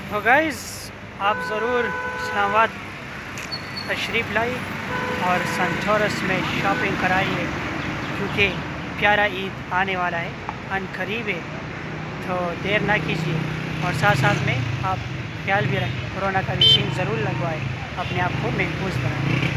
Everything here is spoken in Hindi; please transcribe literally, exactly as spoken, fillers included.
तो गाइस आप ज़रूर इस्लामाबाद तशरीफ़ लाइए और संचोरस में शॉपिंग कराइए, क्योंकि प्यारा ईद आने वाला है, अन करीब है। तो देर ना कीजिए और साथ साथ में आप ख्याल भी रखें, कोरोना का वैक्सीन ज़रूर लगवाएं, अपने आप को महफूज बनाएं।